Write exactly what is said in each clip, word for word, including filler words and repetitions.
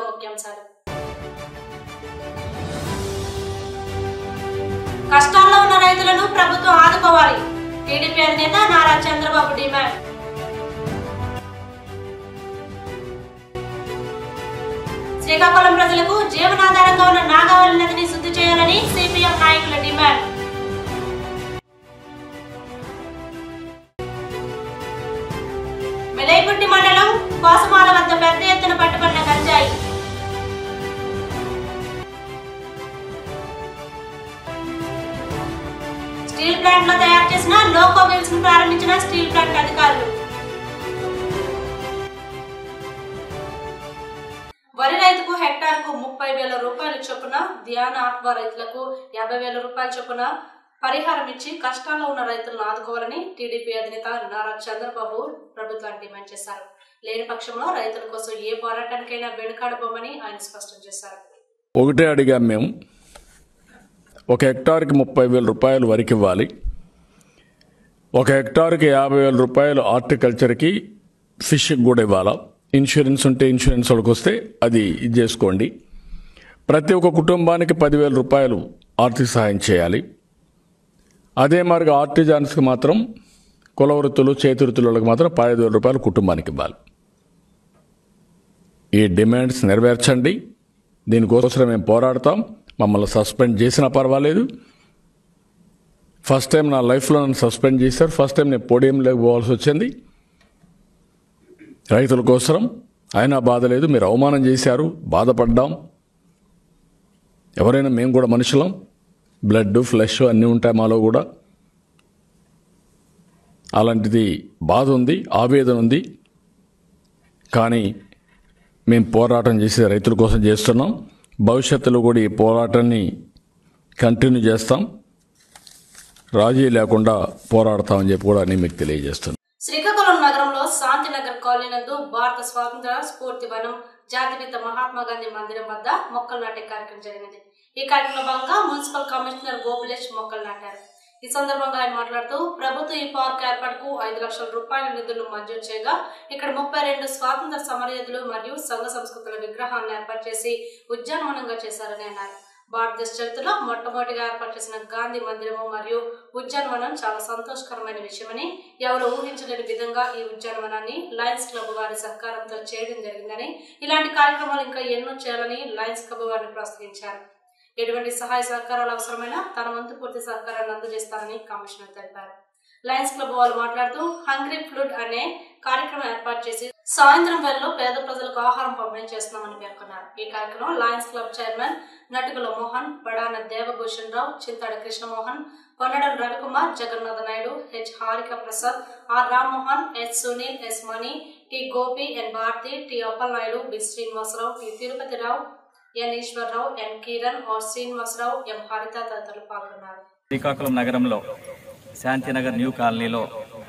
ముఖ్యాంశాలు. కష్టాల్లో ఉన్న రైతులను ప్రభుత్వం ఆదుకోవాలి. టీడీపీ అధినేత నారా చంద్రబాబు డిమాండ్. శ్రీకాకుళం ప్రజలకు జీవనాధారంగా ఉన్న నాగావళి నదిని శుద్ధి చేయాలని సిపిఎం నాయకుల డిమాండ్. మెలైపుట్టి మండలం కోసమాల వద్ద పెద్ద ఎత్తున పట్టుబడిన గంజాయి. స్టీల్ ప్లాంట్ లో తయారు చేసిన లోకో వీల్స్ ను ప్రారంభించిన స్టీల్ ప్లాంట్ అధికారులు. వరి రైతుకు హెక్టార్ కు ముప్పై వేల రూపాయల చొప్పున, ధ్యాన ఆత్మ రైతులకు యాభై వేల రూపాయల చొప్పున పరిహారం ఇచ్చి కష్టాల్లో ఉన్న రైతులను ఆదుకోవాలని టీడీపీ అధినేత నారా చంద్రబాబు ప్రభుత్వాన్ని డిమాండ్ చేశారు. లేని పక్షంలో రైతుల కోసం ఏ పోరాటానికైనా వెనుకాడబోమని ఆయన స్పష్టం చేశారు. ఒకటే అడిగాం మేము, ఒక హెక్టార్కి ముప్పై వేల రూపాయలు వరికి ఇవ్వాలి, ఒక హెక్టార్కి యాభై వేల రూపాయలు హార్టికల్చర్కి, ఫిషింగ్ కూడా ఇవ్వాలా. ఇన్సూరెన్స్ ఉంటే ఇన్సూరెన్స్ వాళ్ళకి వస్తే అది ఇది చేసుకోండి. ప్రతి ఒక్క కుటుంబానికి పదివేల రూపాయలు ఆర్థిక సహాయం చేయాలి. అదే మరిగా ఆర్టిజాన్స్కి మాత్రం, కుల వృత్తులు, చేతి వృత్తులకు మాత్రం పదిహేను వేల రూపాయలు కుటుంబానికి ఇవ్వాలి. ఈ డిమాండ్స్ నెరవేర్చండి. దీనికోసం మేము పోరాడతాం. మమ్మల్ని సస్పెండ్ చేసినా పర్వాలేదు. ఫస్ట్ టైం నా లైఫ్లో నన్ను సస్పెండ్ చేశారు. ఫస్ట్ టైం నేను పోడియంలోకి పోవాల్సి వచ్చింది రైతుల కోసం. అయినా బాధ లేదు. మీరు అవమానం చేశారు, బాధపడ్డాం. ఎవరైనా మేము కూడా మనుషులం, బ్లడ్ ఫ్లెష్ అన్నీ ఉంటాయి మాలో కూడా. అలాంటిది బాధ ఉంది, ఆవేదన ఉంది. కానీ మేము పోరాటం చేసే రైతుల కోసం చేస్తున్నాం. భవిష్యత్తులో కూడా ఈ పోరాటాన్ని కంటిన్యూ చేస్తాం. రాజీ లేకుండా పోరాడతామని చెప్పి కూడా నేను మీకు తెలియజేస్తున్నాను. శ్రీకాకుళం నగరంలో శాంతినగర్ కాలనీ నందు భారత స్వాతంత్ర స్ఫూర్తి వనం, జాతిపిత మహాత్మా గాంధీ మందిరం వద్ద మొక్కలు నాటే కార్యక్రమం జరిగింది. ఈ కార్యక్రమంలో భాగంగా మున్సిపల్ కమిషనర్ గోపులేష్ మొక్కలు నాటారు. ఈ సందర్భంగా ఆయన మాట్లాడుతూ, ప్రభుత్వం ఈ పార్క్ ఏర్పాటుకు ఐదు లక్షల రూపాయల నిధులు మంజూరు చేయగా ఇక్కడ ముప్పై రెండు స్వాతంత్ర సమరయోధులు మరియు సంఘ సంస్కృతుల విగ్రహాలను ఏర్పాటు చేసి ఉద్యానవనంగా చేశారని అన్నారు. భారతదేశ చరిత్రలో మొట్టమొదటిగా ఏర్పాటు చేసిన గాంధీ మందిరము మరియు ఉద్యానవనం చాలా సంతోషకరమైన విషయమని, ఎవరు ఊహించలేని విధంగా ఈ ఉద్యానవనాన్ని లయన్స్ క్లబ్ వారి సహకారంతో చేయడం జరిగిందని, ఇలాంటి కార్యక్రమాలు ఇంకా ఎన్నో చేయాలని లయన్స్ క్లబ్ వారిని ప్రోత్సహించారు. ఎటువంటి సహాయ సహకారాలు అవసరమైనా తన వంతు పూర్తి సహకారాన్ని అందజేస్తారని కమిషనర్ తెలిపారు. లయన్స్ క్లబ్ వాళ్ళు మాట్లాడుతూ, హంగ్రీ ఫ్లూడ్ అనే కార్యక్రమం ఏర్పాటు చేసి సాయంత్రం వేళలో పేద ప్రజలకు ఆహారం పంపిణీ చేస్తున్నామని పేర్కొన్నారు. ఈ కార్యక్రమం Lions Club chairman Natukula Mohan, Badana Devabhushan Rao, Chintadi Krishnamohan, Kondadam Ravikumar, Jagannatha Naidu, H Harika Prasad, R Rammohan, H Sunil, S Mani, T Gopi, N Bharati, T Appal Naidu, B Srinivasarao, T Tirupatirao, N Eswararao, N Kiran, R Srinivasarao, M Haritha తదితరులు పాల్గొన్నారు. శ్రీకాకుళం నగరంలో శాంతినగర్ న్యూ కాలనీలో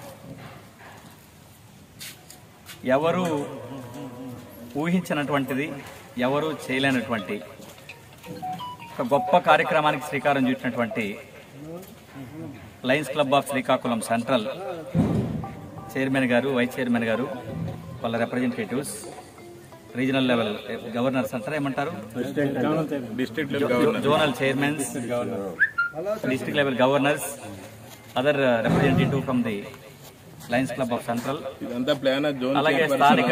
ఎవరు ఊహించినటువంటిది, ఎవరు చేయలేనటువంటి ఒక గొప్ప కార్యక్రమానికి శ్రీకారం చుట్టినటువంటి Lions Club of Srikakulam central chairman గారు, వైస్ చైర్మన్ గారు, వాళ్ళ రిప్రజెంటేటివ్స్, రీజనల్ లెవెల్ గవర్నర్స్ అంటారా, ఏమంటారు, zonal chairmans, district level governors, other representative from the Lions Club of central, అలాగే స్థానిక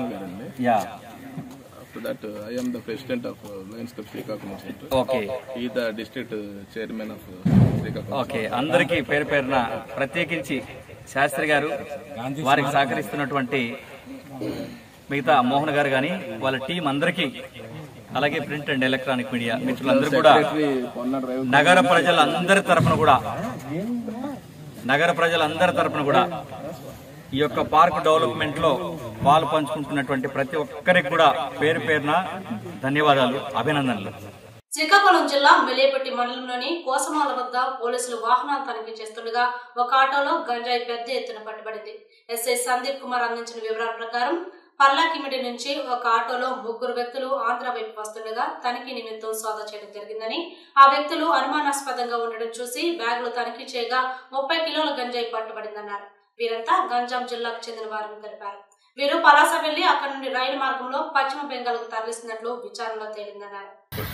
that uh, I am the president of uh, Lions Club Srikakulam Central. Okay. He is the district uh, chairman of uh, Srikakulam. Okay. అందరికీ పేరు పేరున ప్రత్యేకించి శాస్త్రి గారు, వారికి సహకరిస్తున్నటువంటి మిగతా మోహన్ గారు కానీ వాళ్ళ టీం అందరికీ, అలాగే ప్రింట్ అండ్ ఎలక్ట్రానిక్ మీడియా మిత్రులందరూ కూడా, నగర ప్రజలందరి తరఫున కూడా నగర ప్రజలందరి తరఫున కూడా ఈ యొక్క పార్క్ డెవలప్మెంట్ లో పాలు పంచుకుంటున్నటువంటి ప్రతి ఒక్కరికి కూడా పేరు పేరున ధన్యవాదాలు, అభినందనలు. శ్రీకాకుళం జిల్లా మెలేపట్టి మండలంలోని కోసమాల వద్ద పోలీసులు వాహనాలు తనిఖీ చేస్తుండగా ఒక ఆటోలో గంజాయి పెద్ద ఎత్తున పట్టుబడింది. ఎస్ఐ సందీప్ కుమార్ అందించిన వివరాల ప్రకారం పర్లాకిమిడి నుంచి ఒక ఆటోలో ముగ్గురు వ్యక్తులు ఆంధ్ర వైపు వస్తుండగా తనిఖీ నిమిత్తం సోదా చేయడం జరిగిందని, ఆ వ్యక్తులు అనుమానాస్పదంగా ఉండడం చూసి బ్యాగులు తనిఖీ చేయగా ముప్పై కిలోల గంజాయి పట్టుబడిందన్నారు. వీరంతా గంజాం జిల్లాకు చెందిన వారని తెలిపారు. వీరు పలాస వెళ్లి అక్కడి నుండి రైలు మార్గంలో పశ్చిమ బెంగాల్కు తరలిస్తున్నట్లు విచారణలో తేలిందన్నారు.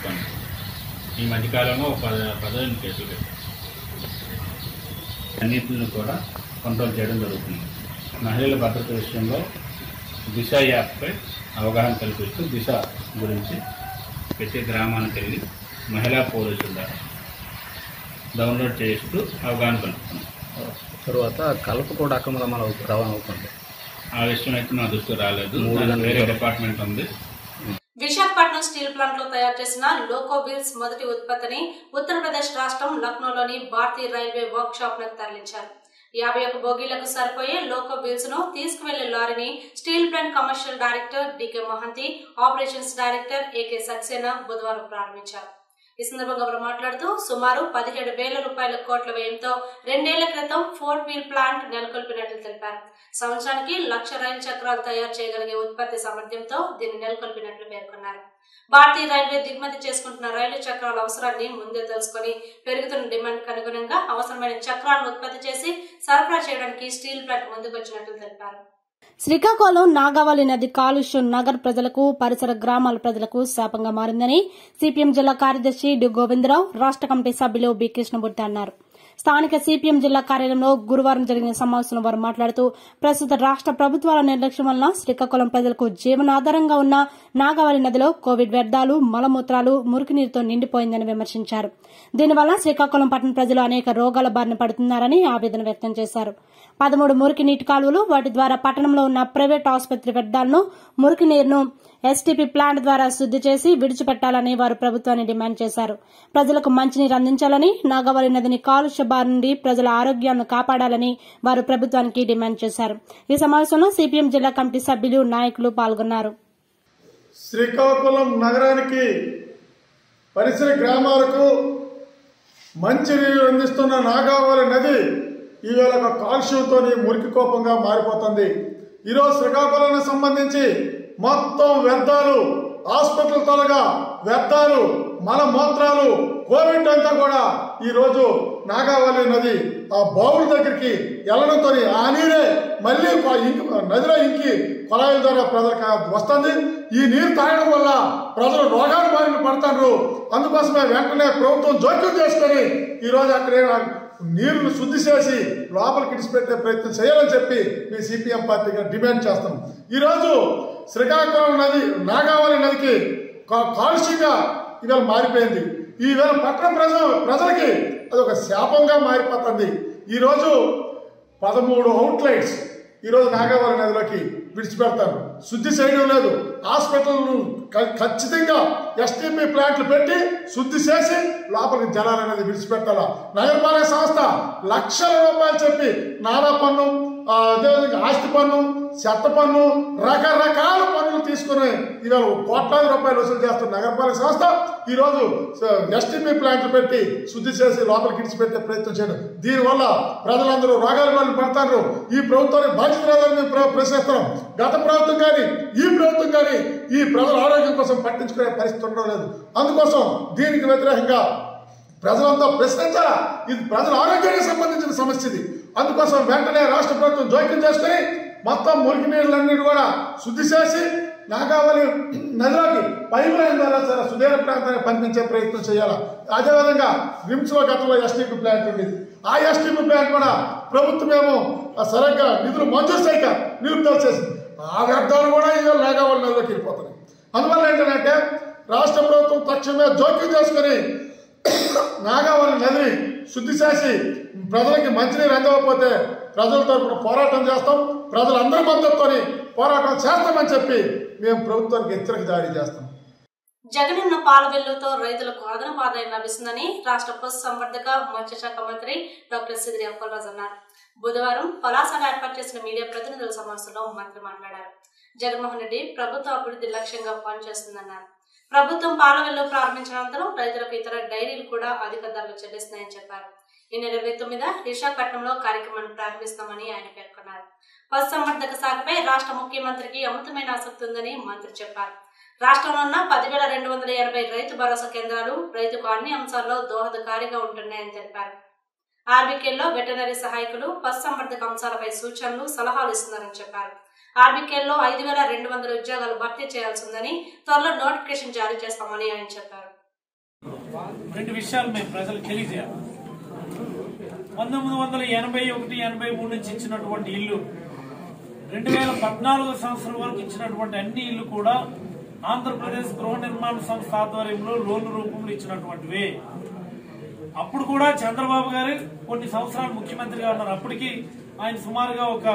ఈ మధ్యకాలంలో పదిహేను కేసులు పెట్టారు. అన్నింటిని కూడా కంట్రోల్ చేయడం జరుగుతుంది. మహిళల భద్రత విషయంలో దిశ యాప్పై అవగాహన కల్పిస్తూ దిశ గురించి ప్రతి గ్రామానికి వెళ్ళి మహిళా పోలీసుల ద్వారా డౌన్లోడ్ చేస్తూ అవగాహన కలుపుతున్నాం. తర్వాత కలప కూడా అక్రమ రవాణా అవుతుంది. ఆ విషయం అయితే మా దృష్టికి రాలేదు. వేరే డిపార్ట్మెంట్ ఉంది. విశాఖపట్నం స్టీల్ ప్లాంట్ లో తయారు చేసిన లోకో వీల్స్ మొదటి ఉత్పత్తిని ఉత్తరప్రదేశ్ రాష్ట్రం లక్నోలోని భారతీయ రైల్వే వర్క్ షాప్ లకు తరలించారు. యాభై ఒక్క బోగీలకు సరిపోయే లోకో వీల్స్ ను తీసుకువెళ్లే లారీని steel plant commercial director DK Mohanty, operations director AK Saxena బుధవారం ప్రారంభించారు. ఈ సందర్భంగా వారు మాట్లాడుతూ సుమారు పదిహేడు వేల రూపాయల కోట్ల వ్యయంతో రెండేళ్ల క్రితం ఫోర్ వీల్ ప్లాంట్ నెలకొల్పినట్లు తెలిపారు. సంవత్సరానికి లక్ష రైలు చక్రాలు తయారు చేయగలిగే ఉత్పత్తి సామర్థ్యంతో దీన్ని నెలకొల్పినట్లు పేర్కొన్నారు. భారతీయ రైల్వే దిగుమతి చేసుకుంటున్న రైలు చక్రాల అవసరాన్ని ముందే తెలుసుకుని పెరుగుతున్న డిమాండ్ అనుగుణంగా అవసరమైన చక్రాలను ఉత్పత్తి చేసి సరఫరా చేయడానికి స్టీల్ ప్లాంట్ ముందుకొచ్చినట్లు తెలిపారు. శ్రీకాకుళం నాగావళి నది కాలుష్యం నగర్ ప్రజలకు, పరిసర గ్రామాల ప్రజలకు శాపంగా మారిందని సిపిఎం జిల్లా కార్యదర్శి డి గోవిందరావు, రాష్ట కమిటీ సభ్యులు బి కృష్ణమూర్తి అన్నారు. స్థానిక సిపిఎం జిల్లా కార్యాలయంలో గురువారం జరిగిన సమావేశంలో వారు మాట్లాడుతూ ప్రస్తుత రాష్ట ప్రభుత్వాల నిర్లక్ష్యం వలన శ్రీకాకుళం ప్రజలకు జీవనాధారంగా ఉన్న నాగావళి నదిలో కోవిడ్ వ్యర్థాలు, మలమూత్రాలు, మురికినీరుతో నిండిపోయిందని విమర్శించారు. దీనివల్ల శ్రీకాకుళం పట్టణ ప్రజలు అనేక రోగాల బారిన పడుతున్నారని ఆవేదన వ్యక్తం చేశారు. పదమూడు మురికి నీటి కాలువలు, వాటి ద్వారా పట్టణంలో ఉన్న ప్రైవేట్ ఆసుపత్రి వ్యర్థాలను, మురికి నీరును ఎస్టీపీ ప్లాంట్ ద్వారా శుద్ది చేసి విడిచిపెట్టాలని వారు ప్రభుత్వాన్ని డిమాండ్ చేశారు. ప్రజలకు మంచినీరు అందించాలని, నాగావళి నదిని కాలుష్య బారి నుండి ప్రజల ఆరోగ్యాన్ని కాపాడాలని వారు ప్రభుత్వానికి డిమాండ్ చేశారు. ఈ సమావేశంలో సిపిఎం జిల్లా కమిటీ సభ్యులు, నాయకులు పాల్గొన్నారు. శ్రీకాకుళం నగరానికి, పరిసర గ్రామాలకు మంచినీరు అందిస్తున్న నాగావళి నది ఈవేళ కాలుష్యంతో మురికి కోపంగా మారిపోతుంది. ఈరోజు శ్రీకాకుళానికి సంబంధించి మొత్తం వ్యర్థాలు, హాస్పిటల్ తలగా వ్యర్థాలు, మలమూత్రాలు, కోవిడ్ అంతా కూడా ఈరోజు నాగావళి నది ఆ బావుల దగ్గరికి వెళ్లడంతో ఆ నీరే మళ్ళీ నదిలో ఇంకి కొలాయిల ద్వారా ప్రజలకు వస్తుంది. ఈ నీరు తాగడం వల్ల ప్రజలు రోగాలు బారిన పడతారు. అందుకోసమే వెంటనే ప్రభుత్వం జోక్యం చేసుకొని ఈరోజు అక్కడే నీరును శుద్ధి చేసి లోపలికి ఇడిచిపెట్టే ప్రయత్నం చేయాలని చెప్పి మీ సిపిఎం పార్టీగా డిమాండ్ చేస్తాం. ఈరోజు శ్రీకాకుళం నది, నాగావళి నదికి కాలుష్యంగా ఇవాళ మారిపోయింది. ఈవేళ పట్టణ ప్రజలు ప్రజలకి అది ఒక శాపంగా మారిపోతుంది. ఈరోజు పదమూడు అవుట్లెట్స్ ఈరోజు నాగావళి నదిలోకి విడిచిపెడతారు. శుద్ధి చేయడం లేదు. హాస్పిటల్ ఖచ్చితంగా ఎస్టీపీ ప్లాంట్లు పెట్టి శుద్ధి చేసి లోపలికి జలాలు అనేది విడిచిపెట్టాలా. నగరపాలక సంస్థ లక్షల రూపాయలు చెప్పి నారా పన్ను, అదేవిధంగా ఆస్తి పన్ను, చెత్త పన్ను, రకరకాల పన్నులు తీసుకుని ఇవాళ కోట్లాది రూపాయలు వసూలు చేస్తున్న నగరపాలక సంస్థ ఈరోజు ఎస్టీపీ ప్లాంట్లు పెట్టి శుద్ధి చేసి లోపలికి విడిచిపెట్టే ప్రయత్నం చేయడం. దీనివల్ల ప్రజలందరూ రోగాల వాళ్ళు పడతారు. ఈ ప్రభుత్వానికి బాధ్యత లేదని మేము ప్రశ్నిస్తున్నాం. గత ప్రభుత్వం కానీ ఈ ప్రభుత్వం కానీ ఈ ప్రజల ఆరోగ్యం కోసం పట్టించుకునే పరిస్థితి ఉండడం లేదు. అందుకోసం దీనికి వ్యతిరేకంగా ప్రజలంతా ప్రశ్నించాలా. ఇది ప్రజల ఆరోగ్యానికి సంబంధించిన సమస్య ఇది. అందుకోసం వెంటనే రాష్ట్ర ప్రభుత్వం జోక్యం చేసుకుని మొత్తం మురికి నీళ్ళన్నీ కూడా శుద్ధి చేసి నాగావళి నదిలోకి పైప్ లైన్ ద్వారా చాలా సుదీర ప్రాంతానికి పంపించే ప్రయత్నం చేయాలి. అదేవిధంగా రిమ్స్ లో గతంలో ఎస్టీపీ ప్లాంట్ ఉండేది. ఆ ఎస్టీపీ ప్లాంట్ కూడా ప్రభుత్వం ఏమో సరిగ్గా నిధులు మంజూరు చేయక నిలుపుదల చేసింది. ఆ వ్యర్థాలు కూడా ఇవాళ నాగావళి నదిలోకి వెళ్ళిపోతున్నాయి. అందువల్ల ఏంటంటే రాష్ట్ర ప్రభుత్వం తక్షణమే జోక్యం చేసుకుని నాగావళి నదిని శుద్ధి చేసి ప్రజలకి మంచినీరు అందకపోతే ప్రజల తరపున పోరాటం చేస్తాం. ప్రజలందరి మద్దతుతో పోరాటం చేస్తామని చెప్పి మేము ప్రభుత్వానికి హెచ్చరిక జారీ చేస్తాం. జగనన్న పాల బిల్లుతో రైతులకు అదనపు ఆదాయం లభిస్తుందని రాష్ట్ర పశు సంవర్ధక మత్స్యశాఖ మంత్రి డాక్టర్ సిదిరి అప్పలరాజు అన్నారు. బుధవారం పలాసలో ఏర్పాటు చేసిన మీడియా ప్రతినిధుల సమావేశంలో మంత్రి మాట్లాడారు. జగన్మోహన్ రెడ్డి ప్రభుత్వ అభివృద్ధి లక్ష్యంగా పనిచేస్తుందన్నారు. ప్రభుత్వం పాల బిల్లు ప్రారంభించిన అనంతరం రైతులకు ఇతర డైరీలు కూడా అధిక ధరలు చెల్లిస్తున్నాయని చెప్పారు. ఈ నెల ఇరవై తొమ్మిది విశాఖపట్నంలో కార్యక్రమాన్ని ప్రారంభిస్తామని ఆయన పేర్కొన్నారు. పశు సంవర్ధక శాఖపై రాష్ట్ర ముఖ్యమంత్రికి అమితమైన ఆసక్తి ఉందని మంత్రి చెప్పారు. రాష్ట్రంలో ఉన్న పదివేల రెండు వందల ఎనభై రైతు భరోసా కేంద్రాలు రైతుకు అన్ని అంశాల్లో దోహదకారిగా ఉంటున్నాయని తెలిపారు. ఆర్బీకేల్లో వెటనరీ సహాయకులు పశు సంవర్ధక అంశాలపై సూచనలు, సలహాలు ఇస్తున్నారని చెప్పారు. ఆర్బీకేల్లో ఐదు వేల రెండు వందల ఉద్యోగాలు భర్తీ చేయాల్సి ఉందని త్వరలో నోటిఫికేషన్ జారీ చేస్తామని ఆయన చెప్పారు. రెండు విషయాలు మేము ప్రజలకు తెలియజేయాలి. పంతొమ్మిది వందల ఎనభై ఒకటి ఎనభై మూడు నుంచి ఇచ్చినటువంటి ఇల్లు రెండు వేల పద్నాలుగో సంవత్సరం వరకు ఇచ్చినటువంటి అన్ని ఇల్లు కూడా ఆంధ్రప్రదేశ్ గృహ నిర్మాణ సంస్థ ఆధ్వర్యంలో లోన్ రూపంలో ఇచ్చినటువంటివి. అప్పుడు కూడా చంద్రబాబు గారు కొన్ని సంవత్సరాలు ముఖ్యమంత్రిగా ఉన్నారు. అప్పటికి ఆయన సుమారుగా ఒక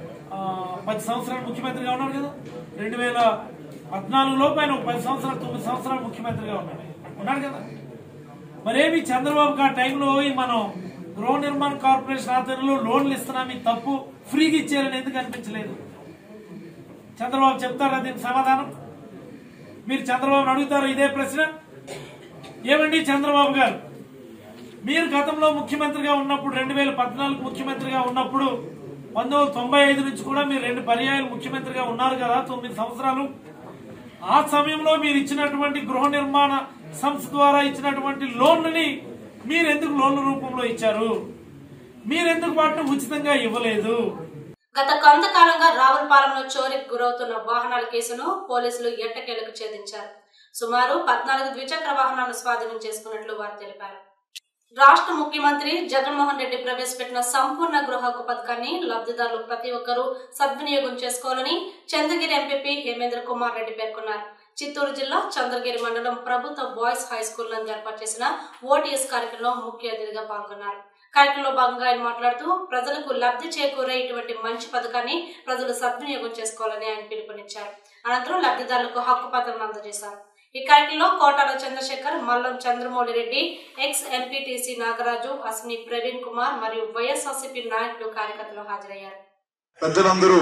పది సంవత్సరాలు ముఖ్యమంత్రిగా ఉన్నారు కదా. రెండు వేల పద్నాలుగులో ఆయన ఒక పది సంవత్సరాలు తొమ్మిది సంవత్సరాలు ముఖ్యమంత్రిగా ఉన్నాడు ఉన్నాడు కదా. మరేమి చంద్రబాబుకి ఆ టైంలో మనం గృహ నిర్మాణ కార్పొరేషన్ ఆధ్వర్యంలో లోన్లు ఇస్తున్నాం, ఈ తప్పు ఫ్రీగా ఇచ్చేయాలని ఎందుకు అనిపించలేదు? చంద్రబాబు చెప్తారా దీనికి సమాధానం? మీరు చంద్రబాబుని అడుగుతారు ఇదే ప్రశ్న. ఏమండి చంద్రబాబు గారు, మీరు గతంలో ముఖ్యమంత్రిగా ఉన్నప్పుడు రెండు వేల పద్నాలుగు ముఖ్యమంత్రిగా ఉన్నప్పుడు పంతొమ్మిది వందల తొంభై ఐదు నుంచి కూడా మీరు రెండు పర్యాయాలు ముఖ్యమంత్రిగా ఉన్నారు కదా, తొమ్మిది సంవత్సరాలు. ఆ సమయంలో మీరు ఇచ్చినటువంటి గృహ నిర్మాణ సంస్థ ద్వారా ఇచ్చినటువంటి లోన్లని మీరెందుకు లోన్ల రూపంలో ఇచ్చారు? మీరెందుకు వాటిని ఉచితంగా ఇవ్వలేదు? గత కొంతకాలంగా రావులపాలెంలో చోరీకి గురవుతున్న వాహనాల కేసును పోలీసులు ఎట్టకేలకు ఛేదించారు. సుమారు పద్నాలుగు ద్విచక్ర వాహనాలను స్వాధీనం చేసుకున్నట్లు వారు తెలిపారు. రాష్ట్ర ముఖ్యమంత్రి జగన్మోహన్ రెడ్డి ప్రవేశపెట్టిన సంపూర్ణ గృహ హక్కు పథకాన్ని లబ్ధిదారులు ప్రతి ఒక్కరూ సద్వినియోగం చేసుకోవాలని చంద్రగిరి ఎంపీపీ హేమేంద్ర కుమార్ రెడ్డి పేర్కొన్నారు. చిత్తూరు జిల్లా చంద్రగిరి మండలం ప్రభుత్వ బాయ్స్ హై స్కూల్ నందు ఏర్పాటు చేసిన ఓటీఎస్ కార్యక్రమంలో ముఖ్య అతిథిగా పాల్గొన్నారు. కార్యక్రమంలో భాగంగా ఆయన మాట్లాడుతూ ప్రజలకు లబ్ధి చేకూరే ఇటువంటి మంచి పథకాన్ని ప్రజలు సద్వినియోగం చేసుకోవాలని ఆయన పిలుపునిచ్చారు. అనంతరం లబ్ధిదారులకు హక్కు పత్రం అందజేశారు. ఈ కార్యక్రమంలో కోటాల చంద్రశేఖర్, మల్లం చంద్రమౌళి రెడ్డి, ఎక్స్ ఎంపీటీసీ నాగరాజు, అశ్విని ప్రవీణ్ కుమార్ మరియు వైఎస్ఆర్సీపీ నాయకులు కార్యకర్తలు హాజరయ్యారు. పెద్దలందరూ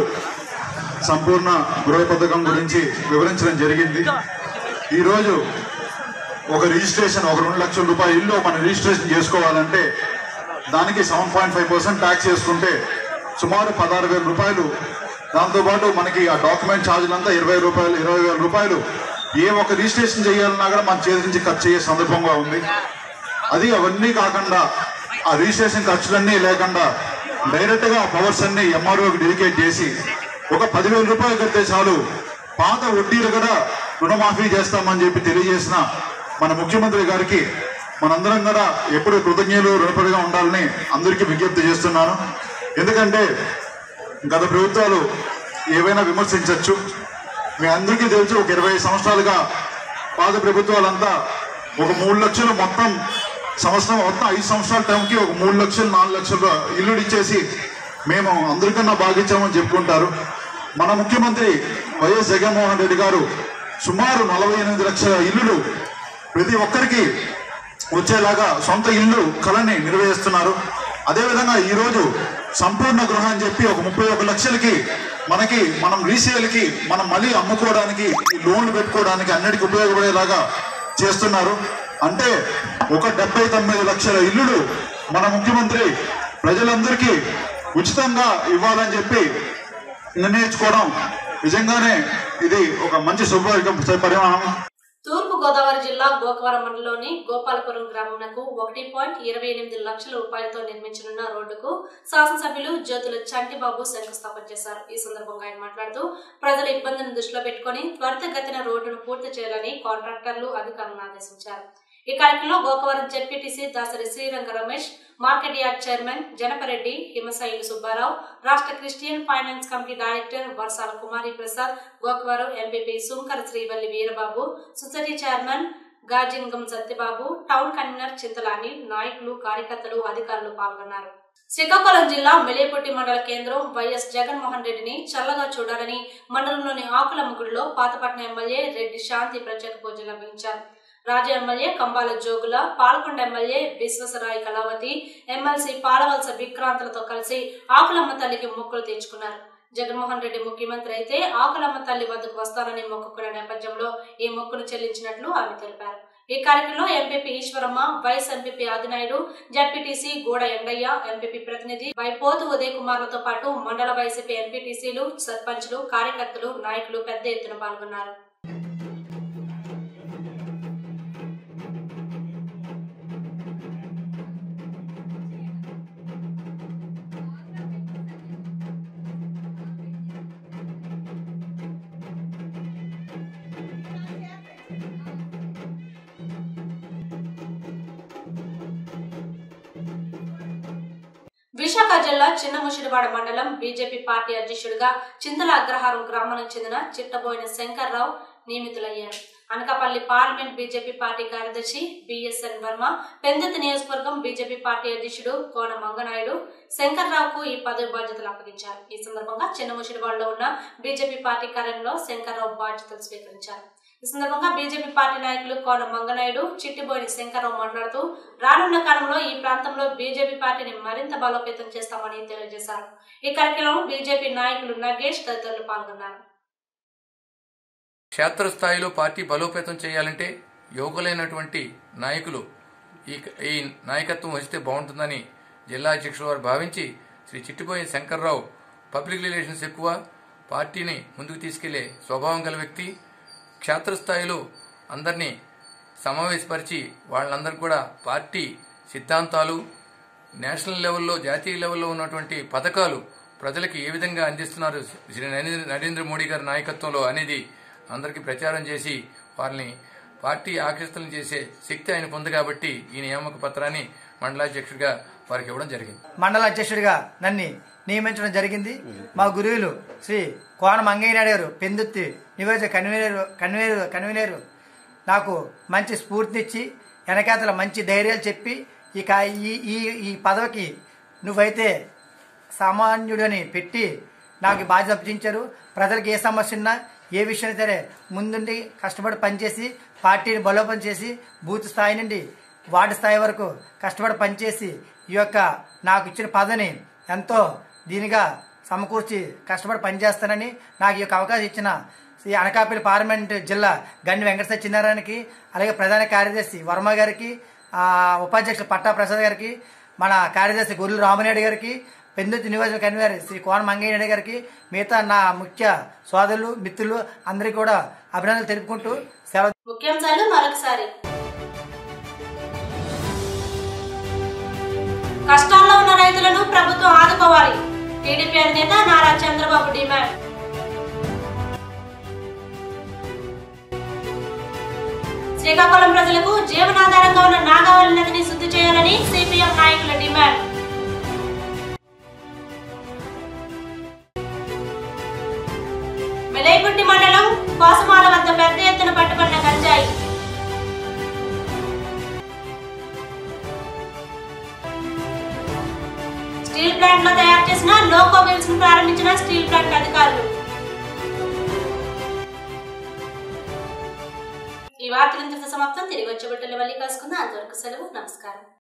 సంపూర్ణ గృహ పథకం గురించి వివరించడం జరిగింది. ఈరోజు ఒక రిజిస్ట్రేషన్ ఒక రెండు లక్షల రూపాయల ఇల్లు మనం రిజిస్ట్రేషన్ చేసుకోవాలంటే దానికి seven point five percent tax వేసుకుంటే సుమారు పదహారు వేల రూపాయలు. దాంతోపాటు మనకి ఆ డాక్యుమెంట్ ఛార్జీలంతా ఇరవై రూపాయలు ఇరవై వేల రూపాయలు ఏ ఒక రిజిస్ట్రేషన్ చేయాలన్నా కూడా మన చేతి నుంచి ఖర్చు అయ్యే సందర్భంగా ఉంది. అది అవన్నీ కాకుండా ఆ రిజిస్ట్రేషన్ ఖర్చులన్నీ లేకుండా డైరెక్ట్ గా పవర్స్ అన్ని ఎంఆర్ఓకి డెడికేట్ చేసి ఒక పదివేల రూపాయలు కడితే చాలు పాత వడ్డీలు కూడా రుణమాఫీ చేస్తామని చెప్పి తెలియజేసిన మన ముఖ్యమంత్రి గారికి మనందరం కూడా ఎప్పుడు కృతజ్ఞతలు రుణపడిగా ఉండాలని అందరికీ విజ్ఞప్తి చేస్తున్నాను. ఎందుకంటే గత ప్రభుత్వాలు ఏవైనా విమర్శించవచ్చు. మీ అందరికీ తెలుసు ఒక ఇరవై సంవత్సరాలుగా పాత ప్రభుత్వాలంతా ఒక మూడు లక్షలు మొత్తం సంవత్సరం మొత్తం ఐదు సంవత్సరాల టైంకి ఒక మూడు లక్షలు నాలుగు లక్షలు ఇల్లులు ఇచ్చేసి మేము అందరికన్నా బాగిచ్చామని చెప్పుకుంటారు. మన ముఖ్యమంత్రి వైఎస్ జగన్మోహన్ రెడ్డి గారు సుమారు నలభై ఎనిమిది లక్షల ఇల్లులు ప్రతి ఒక్కరికి వచ్చేలాగా సొంత ఇల్లు కళని నిర్వహిస్తున్నారు. అదేవిధంగా ఈరోజు సంపూర్ణ గృహం అని చెప్పి ఒక ముప్పై ఒక లక్షలకి మనకి మనం రీసేల్కి మనం మళ్ళీ అమ్ముకోవడానికి లోన్లు పెట్టుకోవడానికి అన్నిటికీ ఉపయోగపడేలాగా చేస్తున్నారు. అంటే ఒక డెబ్బై తొమ్మిది లక్షల ఇల్లులు మన ముఖ్యమంత్రి ప్రజలందరికీ ఉచితంగా ఇవ్వాలని చెప్పి నిర్ణయించుకోవడం నిజంగానే ఇది ఒక మంచి శుభ పరిణామం. తూర్పు గోదావరి జిల్లా గోకవరం మండలంలోని గోపాలపురం గ్రామంకు ఒకటి పాయింట్ ఇరవై ఎనిమిది లక్షల రూపాయలతో నిర్మించనున్న రోడ్డుకు శాసనసభ్యులు జ్యోతుల చంటిబాబు శంకుస్థాపన చేశారు. ఈ సందర్భంగా ఆయన మాట్లాడుతూ ప్రజల ఇబ్బందిని దృష్టిలో పెట్టుకుని త్వరితగతిన రోడ్డును పూర్తి చేయాలని కాంట్రాక్టర్లు అధికారులను ఆదేశించారు. ఈ కార్యక్రమంలో Gokavaram ZPTC Dasari Sriranga Ramesh, market yard chairman Janapareddy, Himasaili Subbarao, రాష్ట్ర Christian finance committee director Varsala Kumari Prasad, Gokavaram MPP Sunkara Srivalli Veerababu, society chairman Gajingam Satyababu, town convener Chintala Anil, నాయకులు, కార్యకర్తలు, అధికారులు పాల్గొన్నారు. శ్రీకాకుళం జిల్లా మెలేపుట్టి మండల కేంద్రం వైఎస్ జగన్మోహన్ రెడ్డిని చల్లగా చూడాలని మండలంలోని ఆకులమ్మ గుడిలో పాతపట్నం ఎమ్మెల్యే రెడ్డి శాంతి ప్రత్యేక పూజలు నిర్వహించారు. Raja MLA Kambala Jogula, Palakonda MLA Viswasarai Kalavathi, MLC Palavalasa విక్రాంతులతో కలిసి ఆకులమ్మ తల్లికి మొక్కులు తీర్చుకున్నారు. జగన్మోహన్ రెడ్డి ముఖ్యమంత్రి అయితే ఆకులమ్మ తల్లి వద్దకు వస్తానని మొక్కుకున్న నేపథ్యంలో ఈ మొక్కును చెల్లించినట్లు ఆమె తెలిపారు. ఈ కార్యక్రమంలో MPP Eswaramma, vice MPP Adinaidu, ZPTC Guda Endayya, MPP ప్రతినిధి వైపోతు ఉదయ్ కుమార్లతో పాటు మండల వైసీపీ ఎంపీటీసీలు, సర్పంచ్లు, కార్యకర్తలు, నాయకులు పెద్ద ఎత్తున పాల్గొన్నారు. విశాఖ జిల్లా చిన్నముషిడివాడ మండలం బీజేపీ పార్టీ అధ్యక్షుడిగా చింతల అగ్రహారం గ్రామానికి చెందిన చిట్టబోయిన శంకర్రావు నియమితులయ్యారు. అనకాపల్లి పార్లమెంట్ బీజేపీ పార్టీ కార్యదర్శి బిఎస్ఎన్ వర్మ, పెందుర్తి నియోజకవర్గం బీజేపీ పార్టీ అధ్యక్షుడు కోన మంగనాయుడు శంకర్రావుకు ఈ పదవి బాధ్యతలు అప్పగించారు. ఈ సందర్భంగా చిన్నముషిడివాడలో ఉన్న బీజేపీ పార్టీ కార్యాలయంలో శంకర్రావు బాధ్యతలు స్వీకరించారు. ఈ సందర్భంగా బీజేపీ పార్టీ నాయకులు కోన మంగనాయుడు, చిట్టిబోయిన శంకర్రావు మాట్లాడుతూ రానున్న కాలంలో ఈ ప్రాంతంలో బీజేపీ పార్టీని మరింత బలోపేతం చేస్తామని తెలియజేశారు. ఈ కార్యక్రమంలో బీజేపీ నాయకులు నగేష్ తదితరులు పాల్గొన్నారు. క్షేత్రస్థాయిలో పార్టీ బలోపేతం చేయాలంటే యువకులైనటువంటి నాయకులు ఈ ఈ నాయకత్వం వహిస్తే బాగుంటుందని జిల్లా అధ్యక్షుల వారు భావించి శ్రీ చిట్టిబోయిన శంకర్రావు పబ్లిక్ రిలేషన్స్ ఎక్కువ, పార్టీని ముందుకు తీసుకెళ్లే స్వభావం గల వ్యక్తి, క్షేత్రస్థాయిలో అందరినీ సమావేశపరిచి వాళ్ళందరూ కూడా పార్టీ సిద్ధాంతాలు, నేషనల్ లెవెల్లో జాతీయ లెవెల్లో ఉన్నటువంటి పథకాలు ప్రజలకు ఏ విధంగా అందిస్తున్నారు శ్రీ నరేంద్ర మోడీ గారి నాయకత్వంలో అనేది అందరికీ ప్రచారం చేసి వారిని పార్టీ ఆకర్షితులను చేసే శక్తి ఆయన పొంది కాబట్టి ఈ నియామక పత్రాన్ని మండలాధ్యక్షుడిగా వారికి ఇవ్వడం జరిగింది. మండల అధ్యక్షుడిగా నన్ను నియమించడం జరిగింది. మా గురువులు శ్రీ కోన మంగయ్యనాయుడు గారు పెందుర్తి నియోజక కన్వీనర్ కన్వీనర్ కన్వీనర్ నాకు మంచి స్ఫూర్తినిచ్చి వెనకాతల మంచి ధైర్యాలు చెప్పి ఇక ఈ ఈ ఈ పదవికి నువ్వైతే సామాన్యుడని పెట్టి నాకు బాధ్యత అప్పగించారు. ప్రజలకు ఏ సమస్య ఉన్నా ఏ విషయం సరే ముందుండి కష్టపడి పనిచేసి పార్టీని బలోపేతం చేసి బూత్ స్థాయి నుండి వార్డు స్థాయి వరకు కష్టపడి పనిచేసి ఈ యొక్క నాకు ఇచ్చిన పదవిని ఎంతో దీనిగా సమకూర్చి కష్టపడి పనిచేస్తానని నాకు ఈ యొక్క అవకాశం ఇచ్చిన శ్రీ అనకాపల్లి పార్లమెంట్ జిల్లా గండి వెంకట సత్యనారాయణకి, అలాగే ప్రధాన కార్యదర్శి వర్మ గారికి, ఉపాధ్యక్షులు పట్టా ప్రసాద్ గారికి, మన కార్యదర్శి గొర్రెలు రామనాయుడు గారికి, పెందుర్తి నియోజక కన్వీనర్ శ్రీ కోన మంగయ్యనాయుడు గారికి, మిగతా నా ముఖ్య సోదరులు మిత్రులు అందరికీ కూడా అభినందనలు తెలుపుకుంటూ సెలవు. ముఖ్యాంశాలు మరొకసారి. కష్టాల్లో ఉన్న రైతులను ప్రభుత్వం ఆదుకోవాలి. టీడీపీ అధినేత నారా చంద్రబాబు డిమాండ్. శ్రీకాకుళం ప్రజలకు జీవనాధారంగా ఉన్న నాగావళి నదిని శుద్ధి చేయాలని సిపిఎం నాయకుల డిమాండ్. మెలైపుట్టి మండలం కోసమాల వద్ద పెద్ద ఎత్తున పట్టుబడిన గంజాయి. స్టీల్ ప్లాంట్ లో తయారు చేసిన లోకో బిల్స్ ను ప్రారంభించిన స్టీల్ ప్లాంట్ అధికారులు. ఈ వార్తలు ఇంతటితో సమాప్తం. తిరిగి వచ్చే బిడ్డలు మళ్ళీ కలుసుకుందాం. అంతవరకు సెలవు. నమస్కారం.